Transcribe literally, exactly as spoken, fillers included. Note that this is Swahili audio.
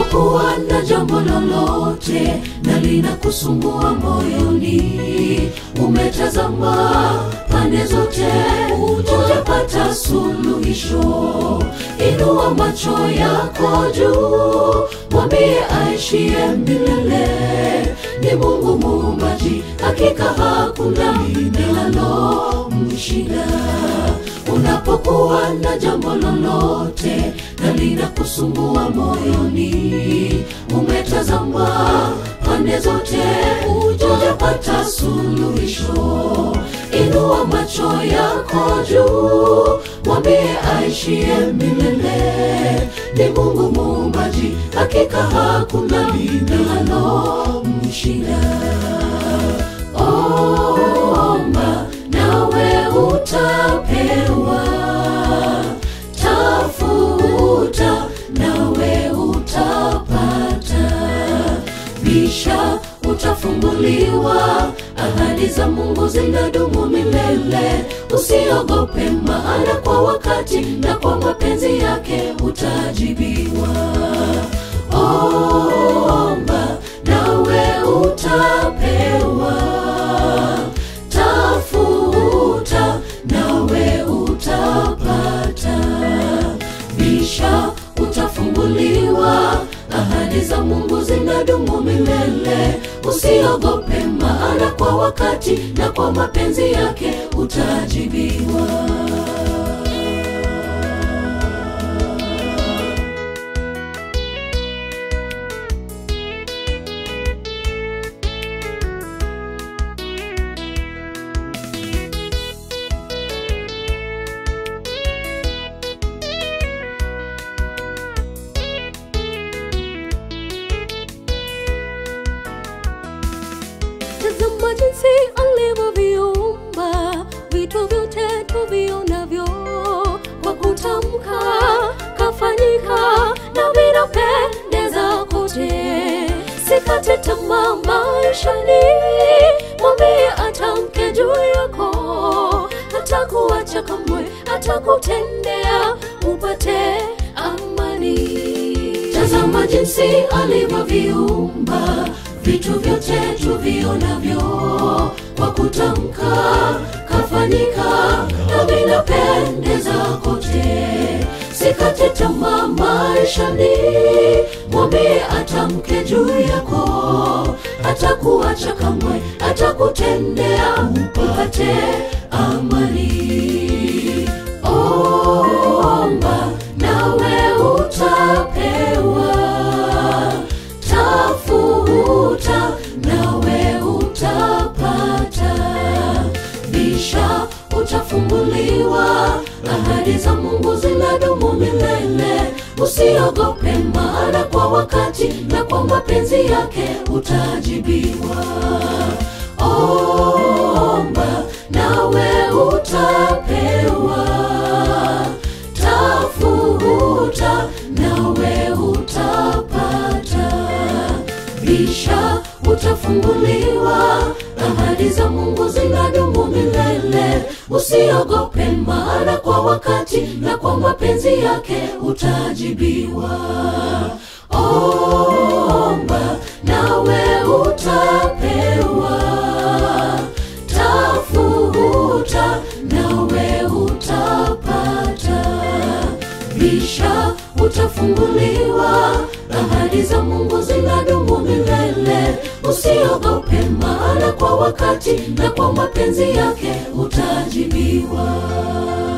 Unapokuwa na jambo lolote na linakusumbua moyoni, umetazama pande zote hujapata suluhisho, inua macho yako juu, mwambie aishie milele ni Mungu Muumbaji, hakika hakuna linalo mshinda. Unapokuwa na jambo lolote na linakusumbua moyoni, umetazama pande zote hujapata suluhisho, inua macho yako juu, mwambie aishie milele ni Mungu Muumbaji, hakika hakuna linalo mshinda. Omba nawe utapewa, tafuta nawe utapata, bisha utafunguliwa, ahadi za Mungu zinadumu milele. Usiogope, maana kwa wakati na kwa mapenzi yake utajibiwa. Omba nawe utapewa, tafuta nawe utapata, bisha utafunguliwa, ahadi za Mungu zinadumu milele. Usiogope, maana kwa wakati na kwa mapenzi yake utajibiwa. Tazama jinsi alivyoviumba vitu vyote tuvionavyo, kwa kutamka kafanyika na vinapendeza kote. Sikate tamaa maishani, mwambie atamke juu yako, hatakuacha kamwe, hatakutendea upate amani. Tazama jinsi alivyoviumba vitu vyote tuvionavyo, kwa kutamka kafanyika na vinapendeza kote. Sikate tamaa maishani, mwambie atamke juu yako, hatakuacha kamwe, hatakutendea upate amani. Omba nawe utapewa, tafuta nawe utapata, bisha utafunguliwa, ahadi za Mungu zinadumu milele. Usiogope, maana kwa wakati na kwa mapenzi yake utajibiwa. Omba nawe utapewa, tafuta nawe utapata, bisha utafunguliwa, ahadi za Mungu zinadumu milele. Usiogope, maana kwa wakati na kwa mapenzi yake utajibiwa. Omba nawe utapewa, tafuta nawe utapata, bisha utafunguliwa, ahadi za Mungu zinadumu milele. Usiogope, maana kwa wakati na kwa mapenzi yake utajibiwa.